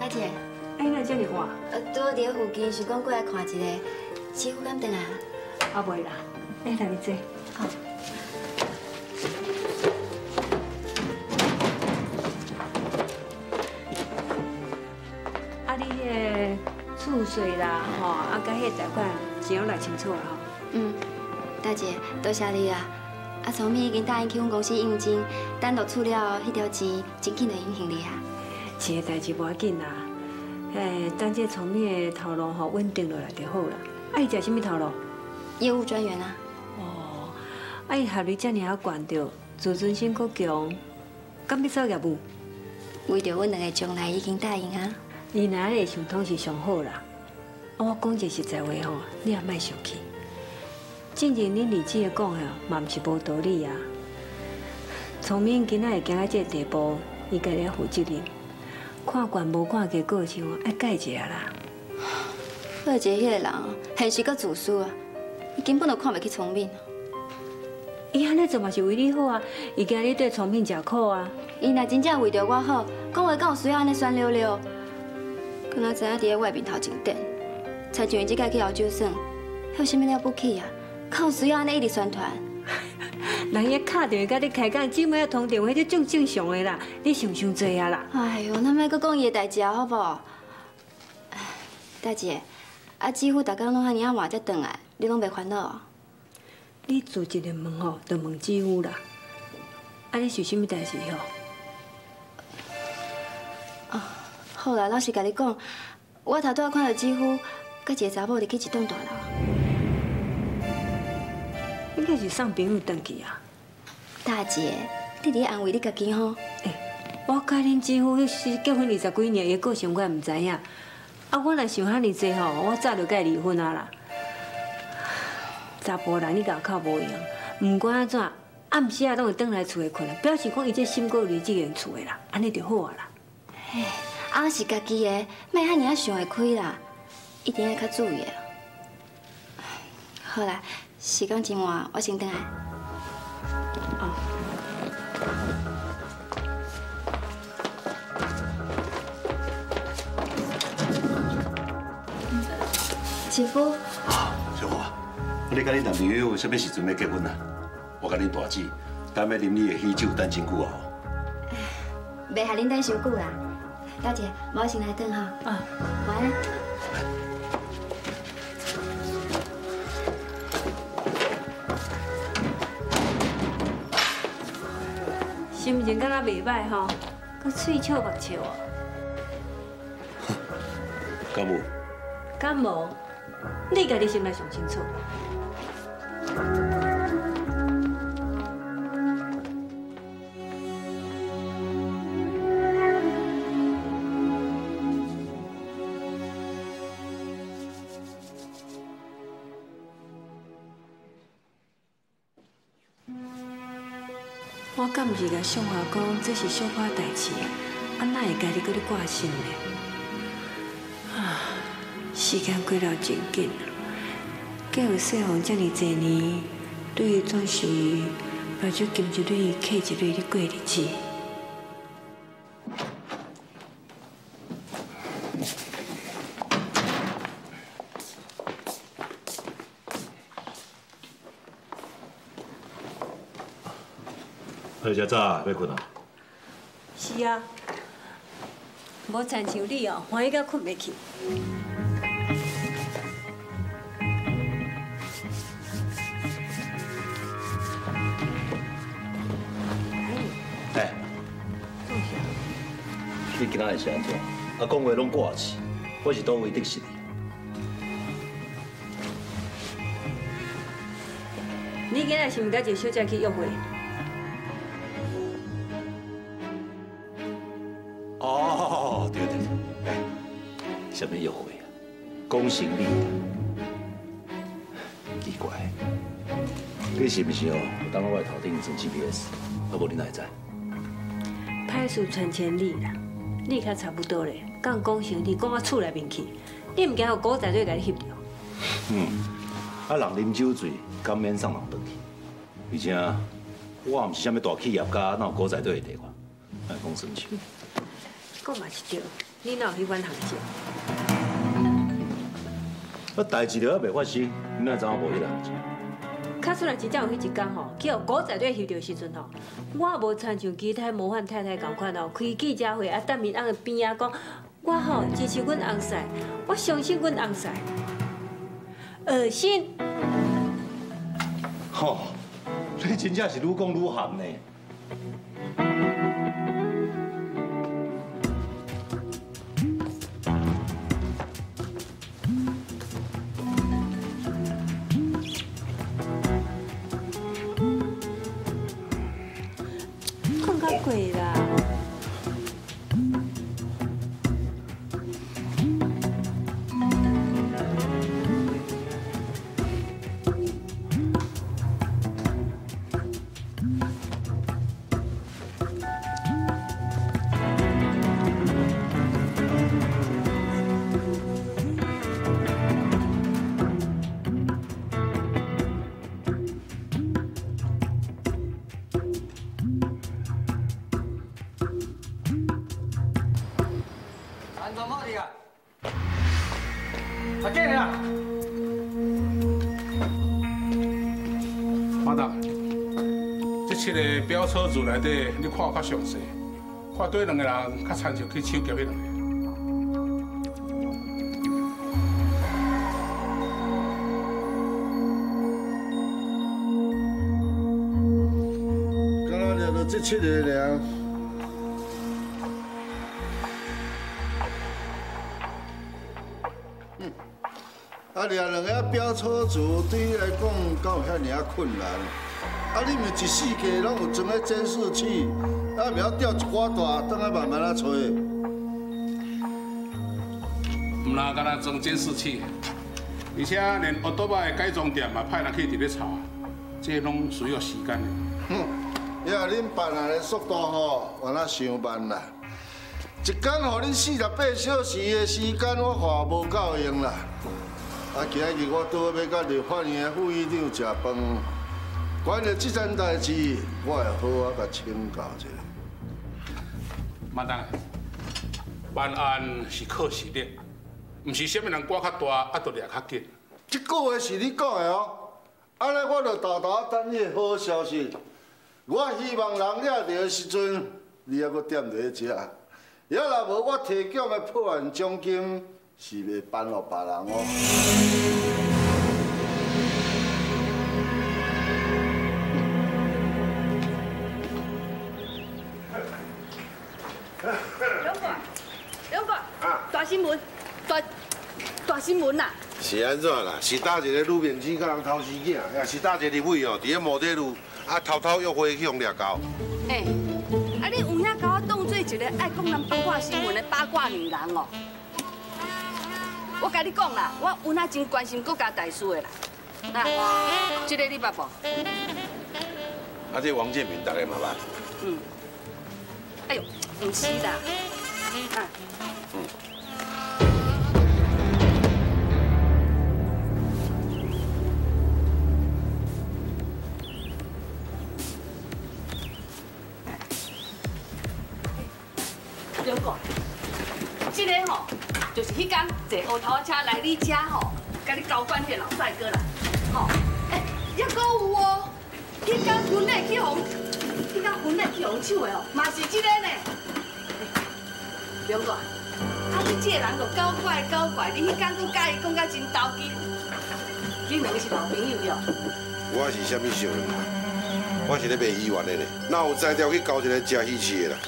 姐， 哎，那这么晚？ 拄好伫附近，想讲过来看一下，师傅敢回来啊？ 啊，袂啦，哎，来你坐。 好。 啊，你迄个厝税啦，吼，啊，甲迄个贷款钱拢来清楚啦吼。 嗯，大姐，多谢你啊。啊，聪明已经答应去阮公司应征，单独处了迄条钱，真紧就应行你啊。 钱的代志无要紧啦，等这聪明的头路吼稳定落来就好啦。啊，伊食什么头路？ 业务专员啊。 哦，啊，伊效率遮尔啊悬着，自尊心阁强，敢要走业务？ 为着阮两个将来已经答应啊。 伊若安尼想通是上好啦。啊，我讲一个实在话吼，你也莫生气。正经恁二姐讲的，嘛毋是无道理啊。聪明今仔会行到这个地步，伊家己要负责任。看惯无看结果像爱改一下啦。 我一个迄个人，现实阁自私啊，伊根本就看袂起聪明。 伊安尼做嘛是为你好啊，伊惊你对聪明食苦啊。 伊若真正为着我好，讲话敢有需要安尼酸溜溜？敢若知影伫咧外面头前等，才上伊即届去澳洲耍，还有啥物了不起啊？敢有需要安尼一直宣传？ 人伊敲电话甲你开讲，姊妹要通电话，这种正常的啦。你想伤济啊啦。 哎呦，咱莫阁讲伊的代志啊，好无？大姐，啊，姊夫逐工拢遐尔啊晚才转来，你拢袂烦恼啊？ 你做一个问吼，就问姊夫啦。啊，你是啥物代志吼？ 啊，好啦，老实甲你讲，我头拄仔看到姊夫甲一个查某入去一栋大楼。 应该是送朋友回去啊。 大姐，你伫安慰你家己吼？ 我甲恁姊夫迄时结婚20几年，伊个性我也毋知影。啊，我若想遐尼济吼，我早就甲伊离婚啊啦。查甫人你甲我靠无用，毋管安怎，暗时啊拢会转来厝里困，表示讲伊这心过离这间厝的啦，安尼就好啊啦。 嘿，啊是家己的，莫遐尔啊想会开啦，一定要较注意的。好啦，时间真晚，我先回来。 哦。 师傅。 小华，你甲你男朋友什么时阵要结婚啊？我甲恁大姊，敢要啉你的喜酒等真久啊？ 袂害恁等伤久啦，大姐，我先来转哈。 啊， 晚安。 心情敢若袂歹吼，佮喙笑目笑哦。 敢有？ 敢无？你家己心内上清楚。我敢毋是甲向华讲这是小可代志，啊哪会家己搁咧挂心呢？啊，时间过了真紧啊！嫁有细汉遮尔侪年，对伊总是目睭金一蕊客一蕊咧过日子。 好，食早要困啊？ 是啊，无亲像你哦，欢喜到困袂去。 哎，你今仔日是安怎？啊，讲话拢挂气，我是倒位得失你？ 你今仔是毋甲一个小姐去约会？ 哦，对对对，哎，什么约会啊？讲生理。奇怪，你是不是哦？有当我的头顶装 GPS， 啊无你哪会知？ 歹事传千里啦，你较差不多咧。讲讲生理，讲到厝内面去，你毋惊有古仔队甲你翕着？ 啊，人啉酒醉，敢免送人回去？而且我毋是啥物大企业家，哪有古仔队的地方？哎，讲生气。 讲嘛是对，你哪有去阮行情？ 代志就还未发生，你哪知影无迄个行情？ 卡出来真正有迄一天吼，叫古仔在翕到时阵吼，我无亲像其他模范太太共款哦，开记者会啊，等面翁边啊讲，我吼支持阮翁婿，我相信阮翁婿。信。 吼，你真正是愈讲愈含呢。 讲到鬼啦。 阿健啊，马达，这七个飙车族内底，你看较详细，看对两个人较亲像去抢劫迄两个。 刚刚聊到这七个了。 啊，掠两个飙车族对你来讲，敢有遐尔困难？啊，你们一世界拢有装个监视器，啊，袂晓调一寡大，等下慢慢啊找。 唔啦，敢若装监视器，而且连奥多巴的改装店嘛派人去伫咧查，这拢需要时间的。 哼，呀，恁办案的速度吼，原来伤慢啦。一天互恁48小时的时间，我看无够用啦。 啊！今日我倒要甲立法院的副议长食饭，关于这件代志，我会好好甲请教一下。 马当，办案是靠实力，唔是啥物人官较大，啊，就掠较紧。 这句话是你讲的哦，安尼我就豆豆等你的好消息。我希望人掠到的时阵，你还阁踮在食。要若无，我提供的破案奖金。 是袂颁予别人哦。 两个，大新闻，大新闻呐！ 是安怎啦？是搭一个女面子，甲人偷死囝，也是搭一个立委哦，伫咧摩天路啊偷偷约会去互掠到。 哎，啊你有影甲我当做一个爱讲人八卦新闻的八卦女人哦？ 我甲你讲啦，我有哪真关心国家大事的啦。那，这个你捌无？ 啊，这王建民大概嘛捌。 嗯。哎呦，唔是啦。啊。嗯。两个，这个吼。 就是迄天坐乌头车来你遮吼，甲你交关迄个老帅哥啦，吼，哎，还阁有哦，迄天婚礼去红，迄天婚礼去红抢的哦，嘛是这个呢。梁哥，啊你这个人就搞怪搞怪，你迄天阁甲伊讲甲真投机，恁两个是老朋友哟。 我是啥物小人啊？我是咧卖鱼丸的咧，哪有才调去交一个食鱼翅的啦？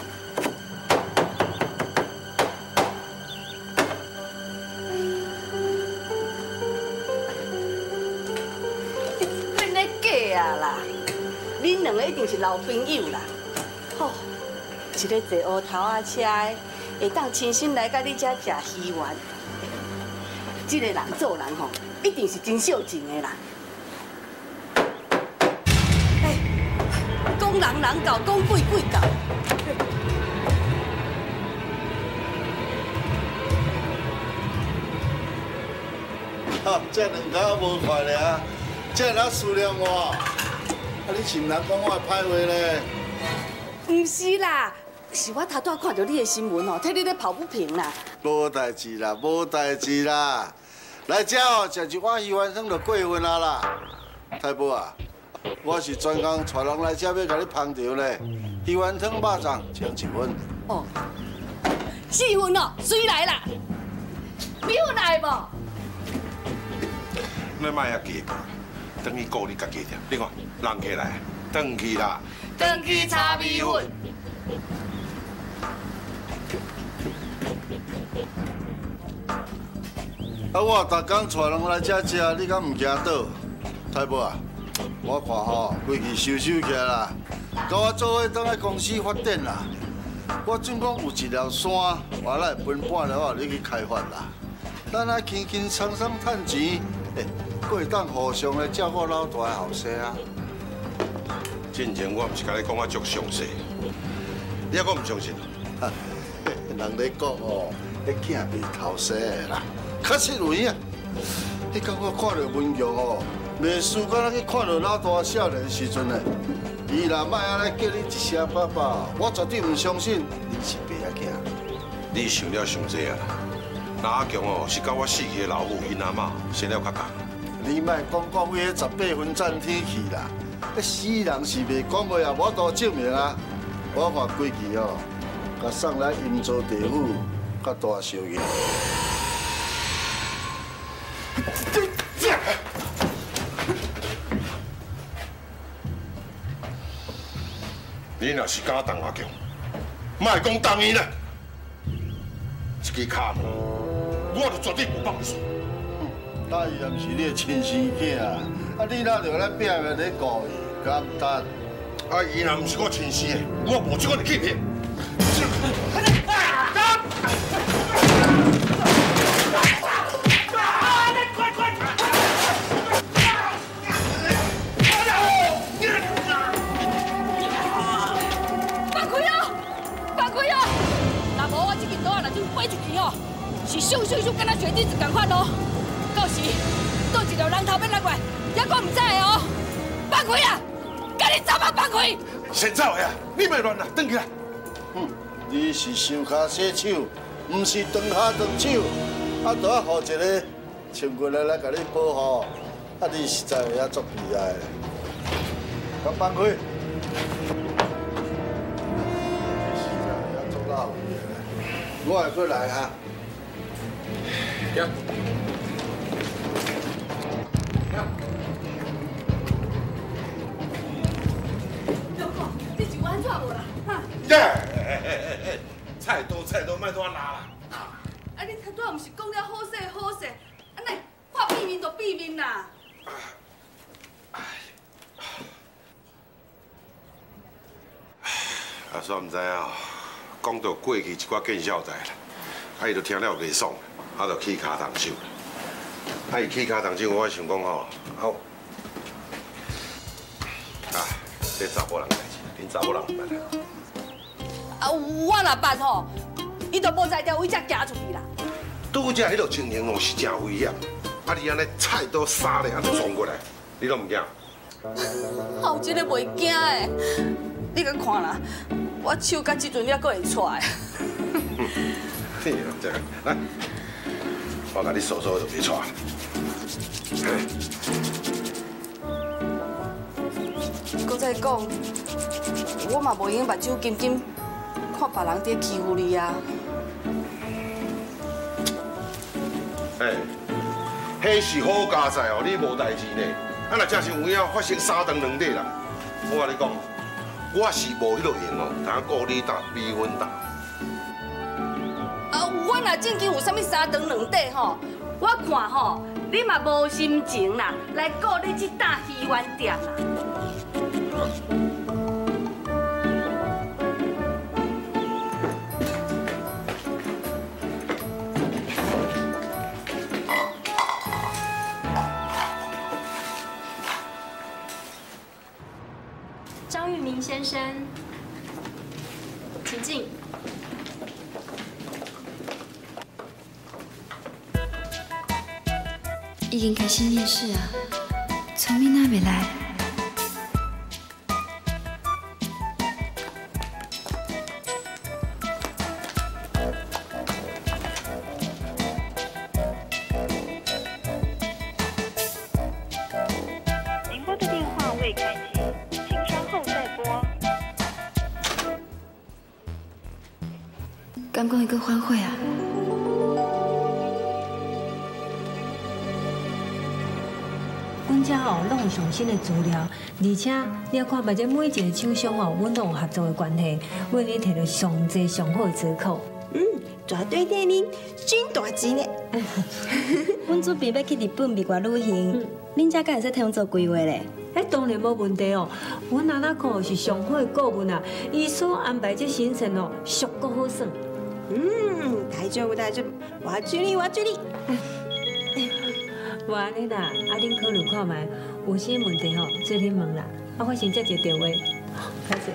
恁两个一定是老朋友啦，吼，一个坐乌头仔车的，会当亲身来到你遮食鱼丸，这个人做人吼，一定是真孝敬的啦。哎，讲人人教，讲鬼鬼教。 哈，这两家无快咧，这人思念我。 啊！你是毋通讲我歹话咧？ 唔是啦， 是我头拄看到你的新闻哦，替你咧抱不平啦。 无代志啦，无代志啦。来遮哦，食一碗鱼丸汤就过分啊啦。太保啊，我是专工带人来遮要甲你烹调咧，鱼丸汤肉粽请一份。 哦，4份哦，水来啦。米粉来无？ 你莫遐急，等于顾你家己点。你看，人起来，转去啦。 转去炒米粉。 啊，我逐工带人来遮食，你敢唔惊倒？太保啊，我看吼，规气收起来啦，甲我做伙倒来公司发展啦。我准讲有一条线，我来分半条你去开发啦。咱啊轻轻松松趁钱，过会当互相来照顾老大后生啊。 之前我毋是甲你讲啊足详细，你还阁唔相信？ 人咧讲哦，迄囝袂偷生的啦，确实有影。迄天我看到文强哦，袂输敢若去看到老大少年时阵的。伊若莫安尼叫你一声爸爸，我绝对唔相信你是爸仔囝。 你想了伤济啊！那阿强哦，是甲我死去的老母因阿嬷生了较共。 你莫讲为迄18分占天去啦，迄死人是袂讲袂啊，无多证明啊。我看规矩哦，甲送来阴州地府，甲大小爷。 你若是敢动阿强，莫讲动伊啦，一支卡门，我就绝对不放你手。 那伊也毋是你的亲生囝啊！你哪着来拼命咧顾伊，敢唔得？ 啊，伊若毋是我亲生的，我无这个去骗。 是咻咻咻，跟他雪地子赶快咯！到时倒一条人头要来怪，也讲唔知的哦。放开啊！赶紧走吧，放开！ 先走呀！你莫乱啦，转去啦！ 你是上骹洗手，唔是断骹断手，啊，都要互一个穿过来甲你保护，啊，你实在会晓作厉害的。甲放开！是啊，会晓作老味的。我会过来啊。 行。 六哥，你是安怎无啦？哈！ 菜刀，莫拖拉啦！ 啊，你头拄毋是讲了好势好势，安尼话避免就避免啦。 啊，煞毋知影，讲到过去一寡见笑代啦，啊，伊就听了袂爽，啊，就起骹动手。啊，伊起骹动手，我想讲吼，这查某人代志，恁查某人办啦。 啊，我若办吼，伊就无在条位遮行出去啦。 拄则迄落情形哦是真危险，啊，你安尼菜刀杀咧，安尼撞过来，你拢唔惊？ 有一个袂惊的，你敢看啦？我手到即阵了，阁会出来。 嘿，这个来，我甲你数数就别错。 搁再讲，我嘛无用目睭金金看别人伫欺负你啊。 迄是好家在哦，你无代志呢。啊，若真是有影发生3顿2底啦，我甲你讲，我是无迄落用哦，通顾你打米粉打。 啊，我若正经有啥物3顿2底吼，我看吼，你嘛无心情啦，来顾你这大鱼丸店啦。 张玉明先生，请进。 已经开始面试啊，聪明哪袂来？ 敢讲伊阁反悔啊？ 阮遮哦，拢有上新的资料，而且你要看卖这每一个厂商哦，阮拢有合作的关系，为你摕到上济上好的折扣。 绝对带恁赚大钱的。阮准备要去日本美国旅行，恁遮敢会使替阮做规划咧？ 当然无问题哦。阮阿拉哥是上好的顾问啊，伊所安排这行程哦，俗够好耍。 大丈夫，我助你。 无安尼啦，恁考虑看卖，有啥问题吼，做恁问啦。我先接一个电话，开始。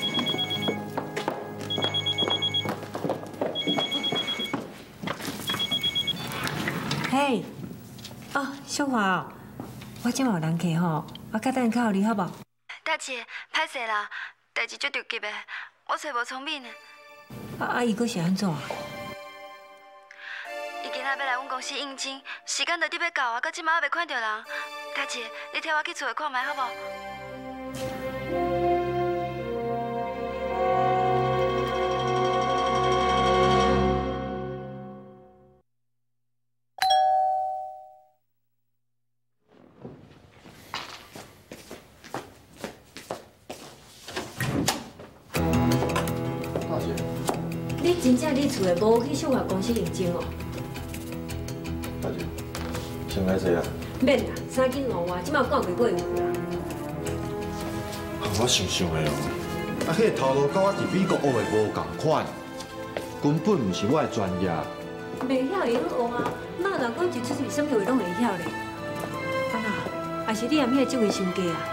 嘿，小华哦，我今有人客吼，我较等靠你好无？ 大姐，歹势啦，代志足着急的，我找无聪明的。 伊阁是安怎？ 伊今仔要来阮公司应征，时间就得要到啊，到即马还袂看到人。大姐，你替我去厝里看卖好无？ 你真正你厝的无去秀华公司应征哦？ 大姐，先来坐啊。 免啦，三更路外，即马赶过过有啦。 我想想的哦，迄个头路甲我伫美国学的无共款，根本毋是我的专业。 袂晓会晓学啊，哪人讲一出去什么话拢会晓咧？啊那，还是你嫌迄个职位伤低啊？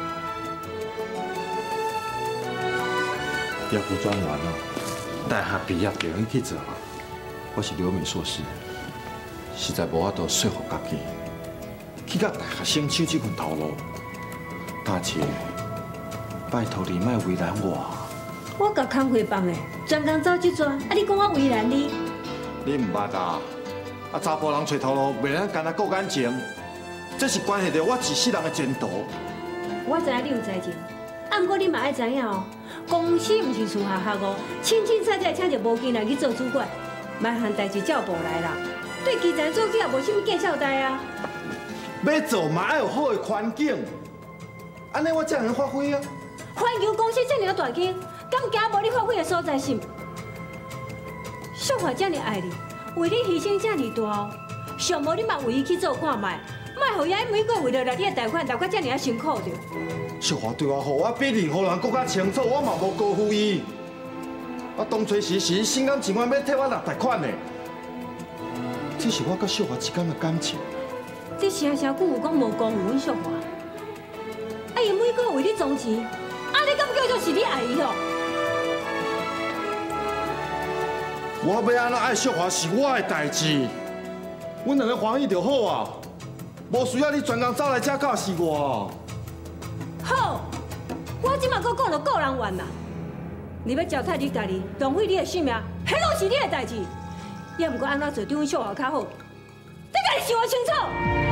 业务专员哦，大学毕业就用去做啊。我是留美硕士，实在无法度说服家己，去甲大学生抢这份头路。大姐，拜托你莫为难我。 我甲工会办的，专工走即转，你讲我为难你？ 你唔捌啊？查甫人找头路，袂能干那顾感情，这是关系到我一世人的前途。 我知影你有才情，不过你嘛爱知影哦，公司毋是厝下客哦，清清彩彩请一无经人去做主管，万项代志照无来啦。对基层做起也无啥物见效代啊。 要做嘛要有好的环境，安尼我才能发挥啊。 环球公司这么大间，敢惊无你发挥的所在是？小华这么爱你，为你牺牲这么大哦，上无你嘛为伊去做看卖，莫互伊每个月了来你的贷款这么啊辛苦着。 小华对我好，我比任何人更加清楚，我嘛无辜负伊。我当初时心甘情愿要替我拿贷款的，这是我甲小华之间的感情。 你声句有讲无辜负阮小华？伊每个月为你赚钱，你敢叫做是你爱伊哦？ 我要安怎爱小华是我的代志，阮两个欢喜就好啊，无需要你专工走来这教示我。 好，我即马搁讲到个人怨啦。你要糟蹋你家己，浪费你的性命，迄拢是你的代志。也毋过安怎做对阮小华较好，你家己想清楚。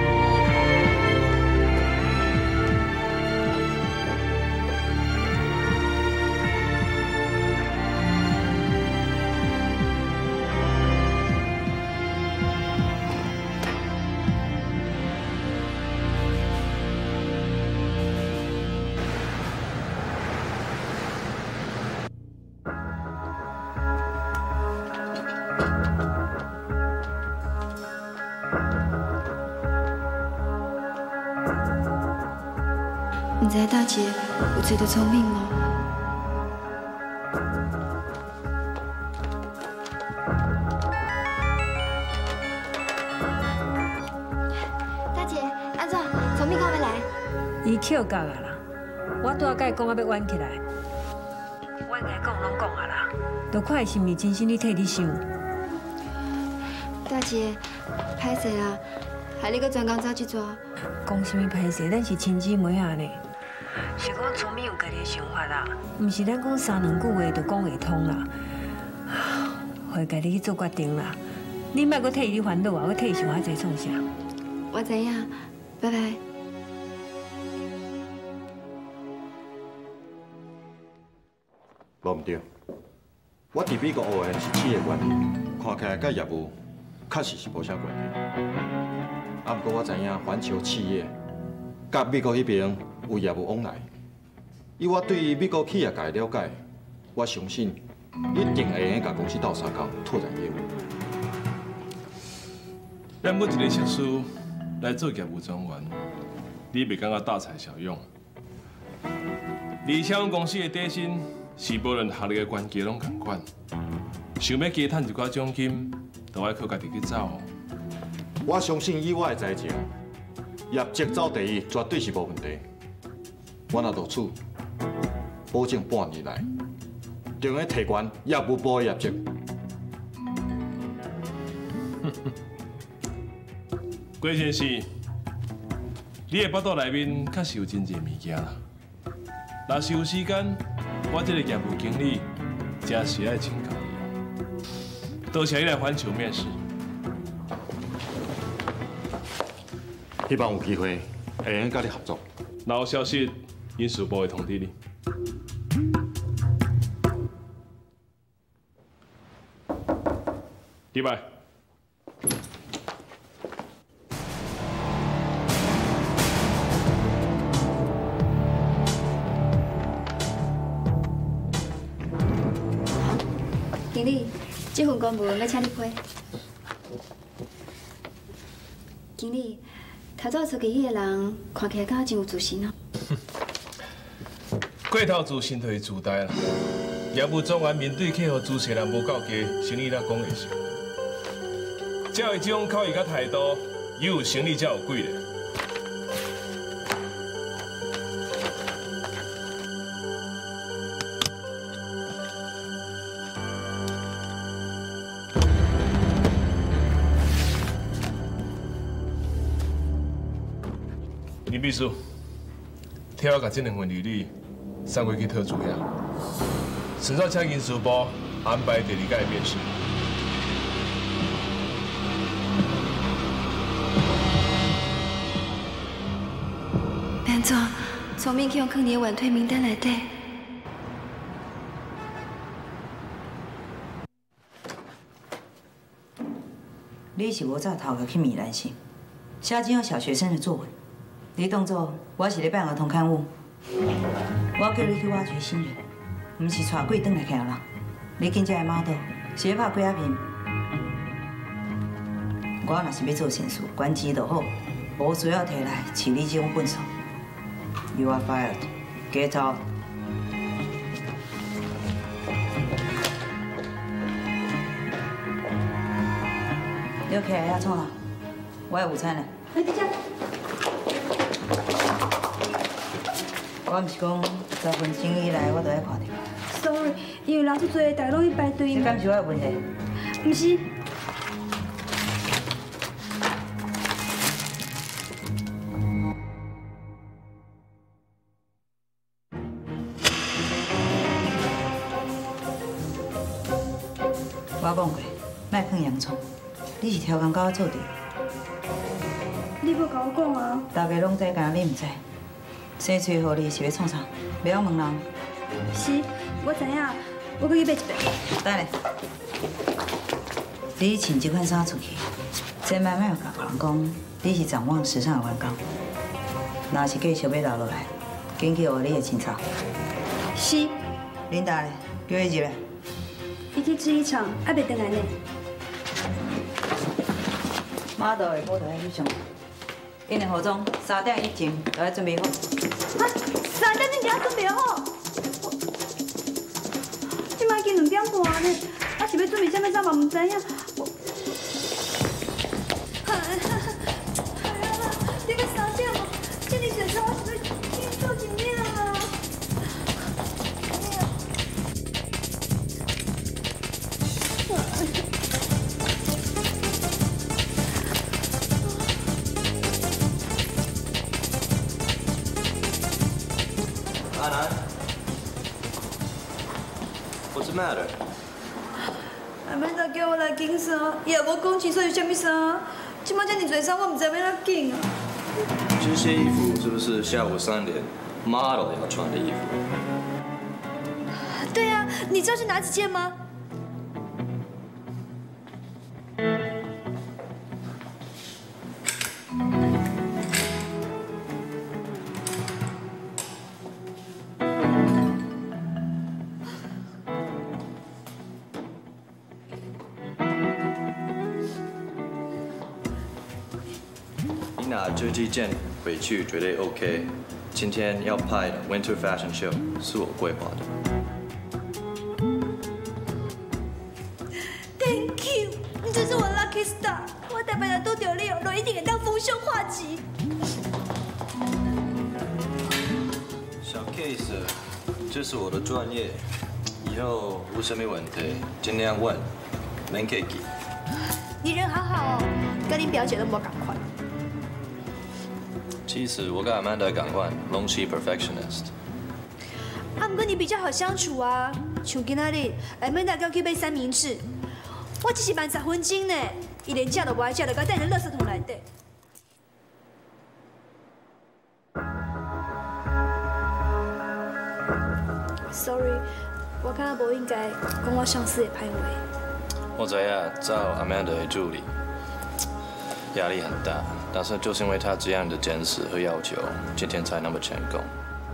唔知大姐有找到聪明无？大姐，安怎？聪明敢要来？ 伊扣到啊啦，我拄仔甲伊讲啊要挽起来，我应该讲拢讲啊啦，就看伊是毋是真心咧替你想。 大姐，歹势啦，害你搁专工走去抓。 讲什么歹势，咱是亲姊妹啊呢。是讲聪明有家己的想法啦，毋是咱讲三两句话就讲会通啦。会家己去做决定啦，你莫搁替伊烦恼啊，我替伊想遐济创啥？ 我知影，拜拜。 无毋对， 我伫美国学的是企业管理，看起来甲业务确实是无啥关系。啊，不过我知影环球企业甲美国迄边有业务往来。以我对美国企业界了解，我相信一定会用甲公司斗相共拓展业务。 咱每一个硕士来做业务专员，你袂感觉大材小用？而且公司的底薪是无论学历的关键拢同款，想要加赚一寡奖金，就要靠家己去找。 我相信以我的才情，业绩走第一绝对是无问题。我若落处，保证半年内就会提悬业务部的业绩。 郭先生，你的报道内面确实有真侪物件啦。若是有时间，我这个业务经理真是爱请教你。多谢你来环球面试。 希望有机会会用甲你合作。 若有消息，人事部会通知你。礼拜。 经理，这份公文要请你批。经理，头早出去迄个人看起来敢真有自信哦。 过头自信就是自大啦。业务专员面对客户自信人无够低，生意哪讲会成？只要这种口气甲态度，以后生意才有贵咧。林秘书，替我把这2份履历送过去特助遐，顺便请人事部安排第2届的面试。 安怎？聪明去用放伫婉退名单内底？ 你是无早头壳去米兰市，写这种小学生的作文。你当作我是咧办儿童刊物，我叫你去挖掘新人，唔是带鬼转来客人。你今这个 model 是要拍几啊片？我若是要做善事，关机就好，无需要摕来饲你这种笨手。You are fired. Get out. 你起来遐创啥？我的午餐呢？ 来，姐姐。 我唔是讲10分钟以内我都要看到。 Sorry， 因为人足多，大家拢去排队。 这敢是我的问题？ 唔是。 我讲过，莫放洋葱。你是挑工甲我做对。 你无甲我讲啊？ 大家拢知，敢你唔知？生喙予你是要创啥？袂晓问人。 是，我知影，我去买一袋。 等下，你穿这款衫出去，千万莫甲别人讲你是掌握时尚的员工。若是继续要留落来，紧去学你的清操。 是。 琳达咧，叫伊入来。 伊去制衣厂，还袂回来呢。 马道下晡就要去上班，因的服装3点以前都要准备好。 啊，3点以前要准备好？即摆已经2点半呢，啊是要准备啥物衫嘛唔知影。你要3点哦，这里选择我是要去做几面啊？ 阿南 ，What's the matter？ 阿妹再叫我来拣衫，伊也无讲清楚是啥物衫。即摆这么多衫，我唔知要哪拣啊。 这些衣服是不是下午3点 model 要穿的衣服？ 对啊，你知道是哪几件吗？ 拿这几件回去绝对 OK。今天要拍的 Winter Fashion Show 是我规划的。 Thank you， 你真是我 lucky star。我台北人都丢你哦，我一定会当风象画集。 小 case， 这是我的专业，以后无什么问题尽量问，免客气。 你人好好哦，跟你表姐都无同款。 其实我跟 Amanda 同款，拢是 perfectionist。 啊，不过你比较好相处啊，像今仔日 Amanda 叫去买三明治，我只是慢10分钟呢，伊连食都无爱食，就甲带入垃圾桶内底。Sorry， 我感觉无应该讲我上司的歹话。 我知啊，找 Amanda 的助理，压力很大，但是就是因为他这样的坚持和要求，今天才那么成功。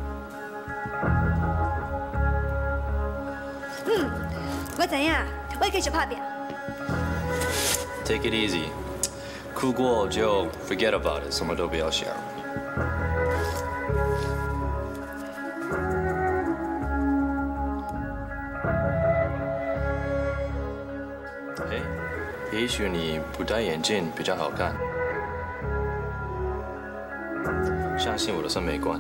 我知影，我会继续拍拼。 Take it easy， 哭过就 forget about it， 什么都不要想。也许你不戴眼镜比较好看，相信我的审美观。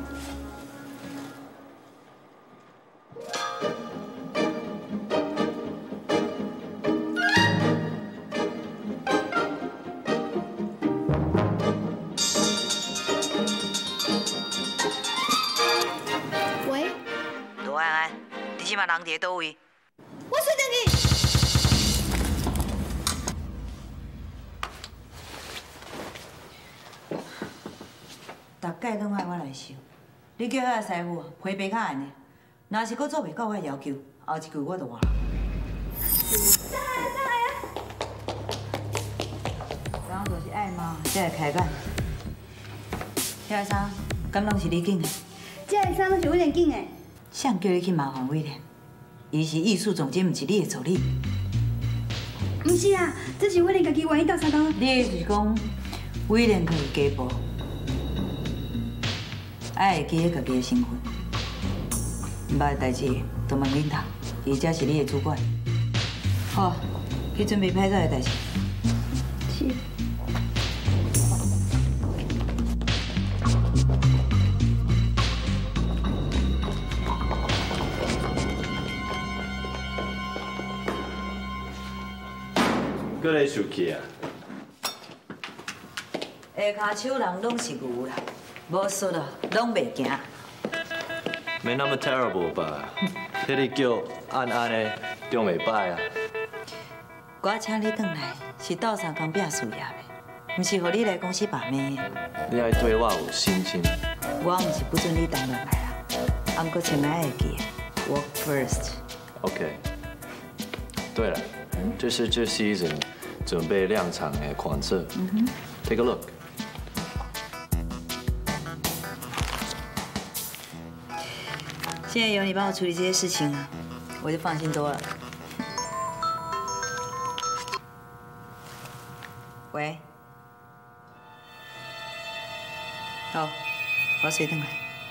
喂， 罗安安，你即马人伫倒位？ 我随等你。 大概拢爱我来收。你叫遐师傅批白较安尼，若是佫做袂到我要求，后一句我就换。上来啊！然后就是爱嘛，才会开干。遐衫敢拢是你拣的？ 这个衫拢是我连拣的。 谁叫你去麻烦威廉？伊是艺术总监，毋是你的助理。 不是啊，这是威廉家己愿意斗相共。 你意思是讲威廉可以家暴？爱会记得家己的身份，唔捌的代志都问领导，伊才是你的主管。好，去准备拍照的代志。 是。 搁来生气啊？ 下骹手人拢是牛啦。无输了，拢袂行。 没那么 terrible 吧？迄个叫安安的，中袂歹啊。 我请你转来是斗相共拼事业的，毋是互你来公司把妹的。 你爱对我有信心。 我毋是不准你当落来啦，不过千万会记 ，work first。OK。 对了，这是这 season 准备量产的款式。Take a look。 现在有你帮我处理这些事情了，我就放心多了。喂，好，我随等来。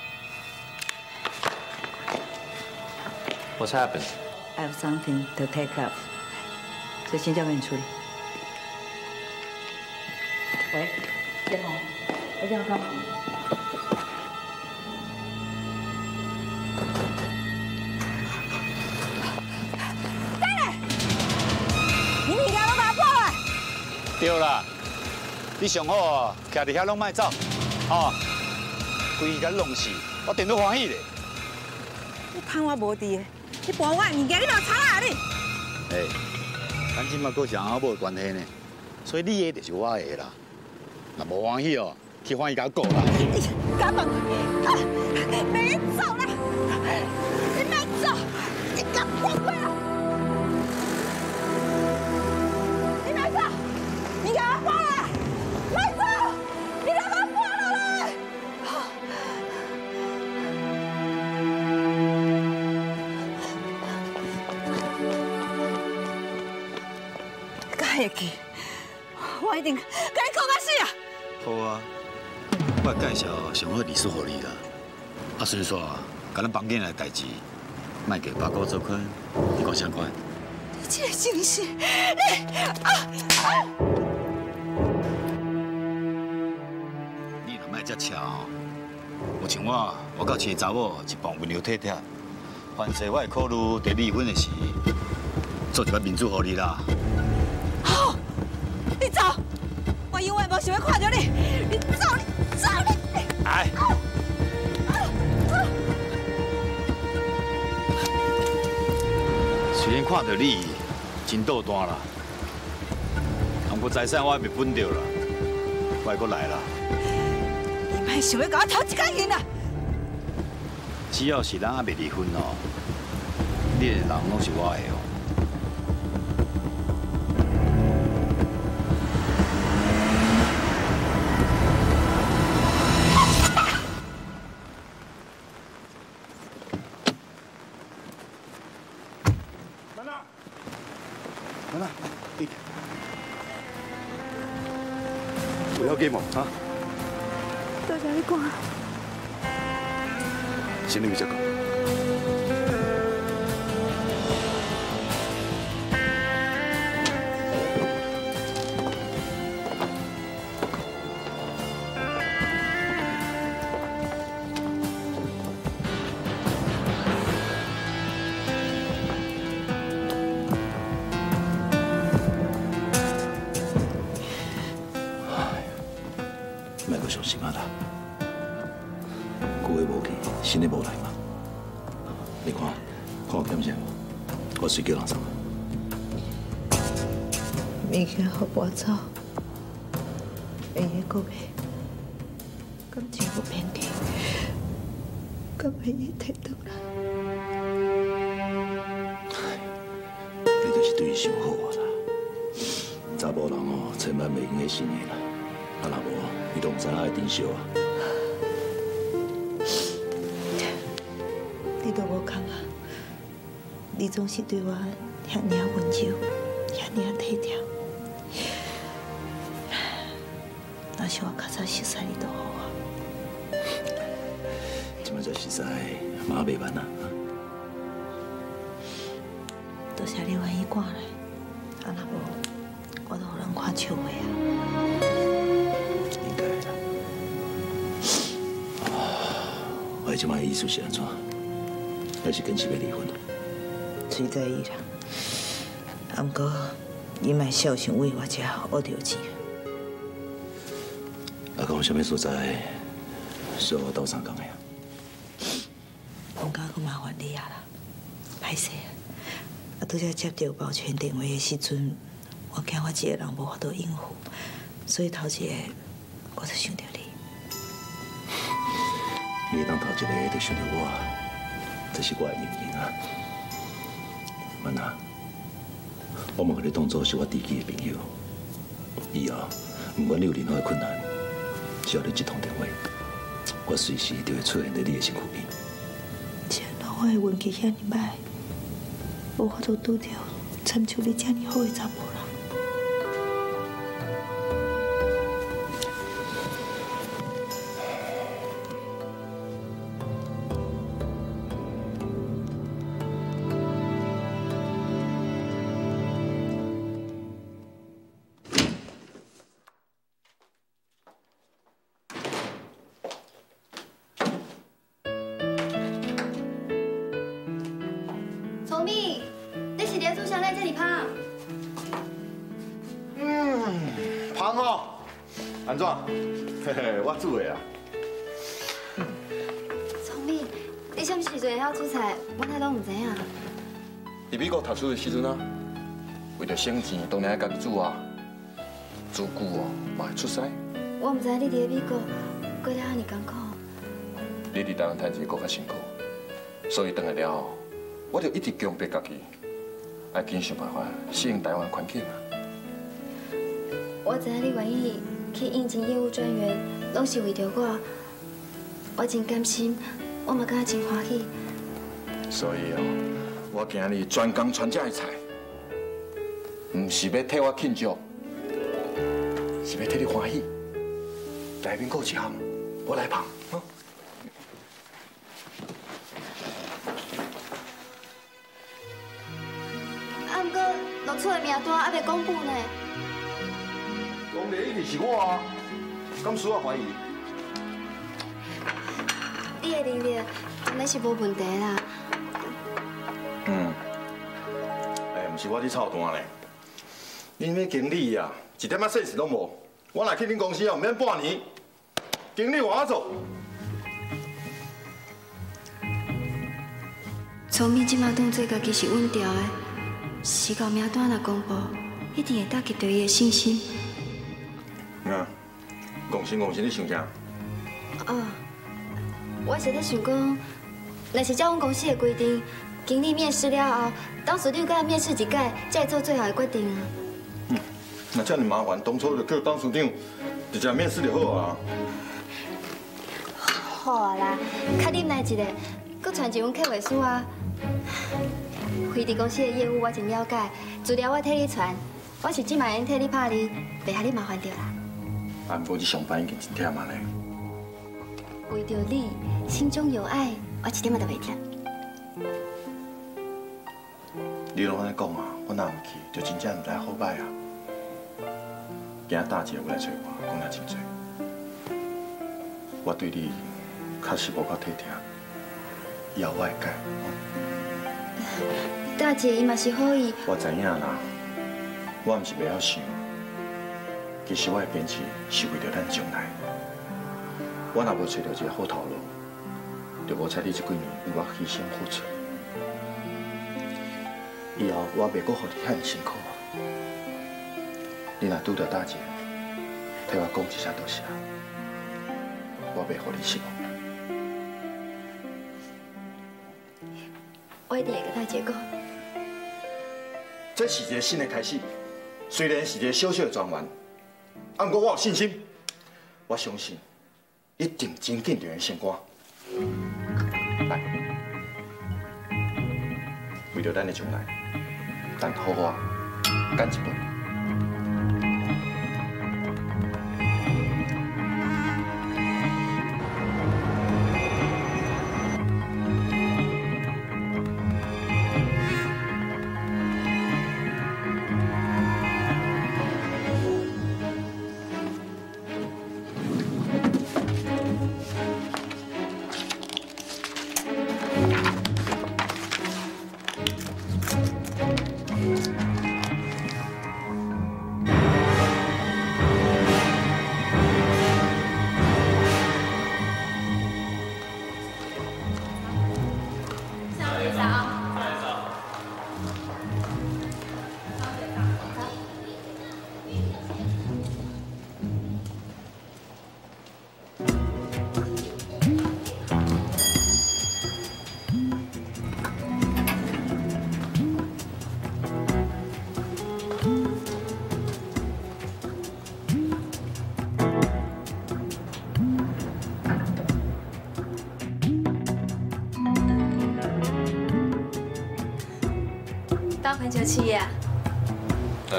What's happened? I have something to take up， 这先交给你处理。喂，建宏，我叫高。 对啦，你上好哦，徛伫遐拢莫走，哦，规个弄死，我电都欢喜咧。 你趁我无伫，你搬我的物件，你莫吵啊你！ 哎，咱即马搁是阿某的关系呢，所以你的就是我的啦。若无欢喜哦，去欢喜甲顾啦。 敢问，别走啦！你莫走，你敢放开啊！ 你给我放了！慢走！你给我放了来！该会记，我一定跟你讲到死啊！ 好啊， 我介绍上好律师给你啦。啊，所以说，甲咱房间的代志，卖给八哥做款，你讲啥款？ 你这个真是， 你若卖遮巧，有像我到饲查某一般温柔体贴，凡事我会考虑在离婚的时，做一个面子给你啦。 好，你走，我永远无想要看到你，你走，你走，你。 哎。 虽然看到你真倒单啦，不过财产我还未分到啦，我会阁来啦。 你莫想要甲我偷一家人啦！ 只要是咱还未离婚哦，你的人拢是我的哦。 不要给我啊！ 多谢你讲。 先你咪再讲。 莫阁伤心啊啦！旧的无去，新的无来嘛。你看我点啥？我随叫人送。 物件互我走，会个搁袂，感情互骗去，敢会伊摕倒来？ 你就是对伊想好啊啦。查甫人哦，千万袂用迄心的啦。啊，若无，你都唔知影会珍惜啊。 你都无空啊！你总是对我遐尔温柔，遐尔体贴。若是我较早熟悉你就好啊。 即摆才熟悉，嘛袂慢啊。 多谢你愿意赶来，啊，若无，我都互人看笑话啊。 应该啦。我即摆意思是安怎？还是坚持要离婚？ 随在伊啦。啊，不过你莫小心为我遮学着钱。 啊，讲有啥物所在需要我斗相共的啊？ 我敢阁麻烦你啊啦，歹势啊！啊，拄则接到保全电话的时阵，我惊我一个人无法度应付，所以头一个我就想到你。 你当头一个就想到我，这是我的荣幸啊！曼娜，我嘛甲你当作是我知己的朋友，以后不管你有任何的困难，只要你一通电话，我随时就会出现在你的身躯边。 既然我的运气遐尔歹，无法度拄着参像你遮尔好的查甫人。 聪明，你是伫做啥？来这里胖？ 芳哦，安怎？嘿嘿，我煮的啊。 聪明，你什么时阵会晓煮菜？我哪拢唔知影。 伫美国读书的时阵啊，为着省钱，当然爱家己煮啊。煮久哦，嘛会出师。 我唔知你伫美国过了遐尼艰苦。 你伫台湾趁钱搁较辛苦，所以回来了后，我就一直强迫家己，爱紧想办法适应台湾环境啊。 我知影你愿意去应征业务专员，拢是为着我。我真甘心，我嘛感觉真欢喜。 所以哦，我今日专工传这的菜，唔是要替我庆祝，是要替你欢喜。内面还有一项我来捧。 啊，不过落厝的名单还未公布呢。 讲的一定是我啊，敢需要怀疑？ 你的能力应该是无问题啦。 不是我伫操蛋咧，恁迄经理啊，一点仔sense拢无。我来去恁公司啊，唔免半年，经理换我做。 聪明即马当作家己是稳调的，时到名单若公布，一定会打击到伊的信心。 啊，公司你想啥？ 我是咧想讲，若是照阮公司的规定，经理面试了后，董事长甲面试一届，才会做最后的决定啊。 那这么麻烦，当初就叫董事长直接面试就好啊。 好啊啦，较忍耐一下，搁传一份客户书啊。飞地公司的业务我真了解，资料我替你传，我是即卖替你拍你，袂害你麻烦着啦。 啊，不过你上班已经真忝啊咧。 为着你心中有爱，我一点仔都袂忝。 你拢安尼讲啊，我若唔去，就真正唔知好歹啊。今仔大姐有来找我，讲了真多。我对你确实无够体贴，以后我会改。 大姐伊嘛是好意。 我知影啦，我唔是袂晓想，其实我的坚持是为着咱将来。我若无找到一个好头路，就无采你这几年为我牺牲付出。以后我袂阁互你遐辛苦啊！你若拄到大姐，替我讲一声多谢，我袂互你失望。 我一定会跟大姐讲。 这是一个新的开始，虽然是一个小小的状元，不过我有信心，我相信一定真紧就会升官。来，为着咱的将来，咱好好干一杯。 环球企业啊。 对。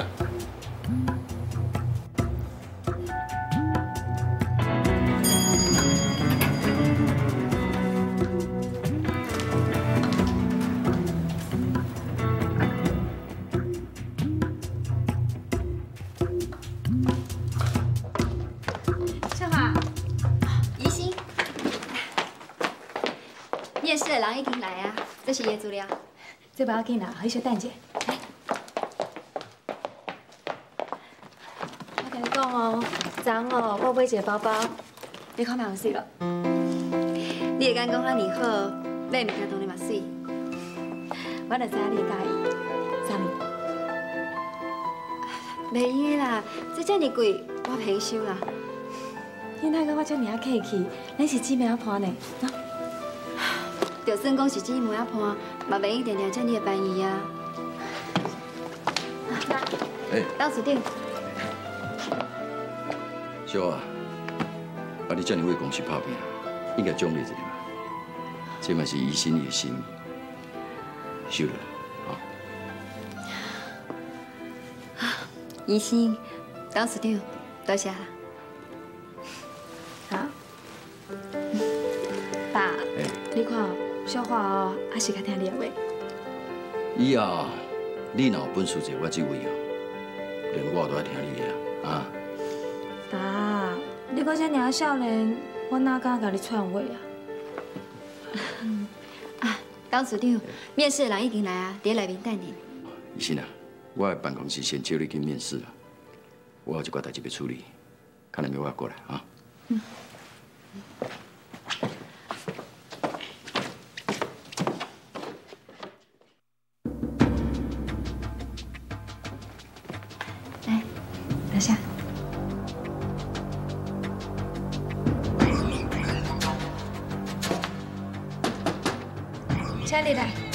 秀华，宜兴，面试的人已经来啊，这是伊的资料。 这不要紧啦，迄小等者。我跟你讲哦，昨哦，我买一个包包，你看蛮有水咯。 你会敢讲遐尼好，买物件当然嘛水。 我就知影你会介意。啥物？ 袂用的啦，这遮尼贵，我平收啦。 你哪个我遮尔啊客气？咱是姊妹仔伴呢，喏。 就算讲是姊妹仔伴，嘛袂用定定遮尼的便宜啊。 哎， 董事长。 小啊，你遮尔为公司拍拼，应该奖励一下嘛。这嘛是医生的心意，收了，好。 医生，董事长，多谢啦。 好， 看，小华哦，还是较听你的话。 以后你若有本事坐我这位哦，连我都爱听你的啊。 爸，你搁遮尔少年，我哪敢甲你劝话啊？ 董事长，面试的人已经来啊，伫内面等你。 医生啊，我的办公室先招你去面试啦，我有一寡代志要处理，看你要我过来啊。 来，拿下。 请你来。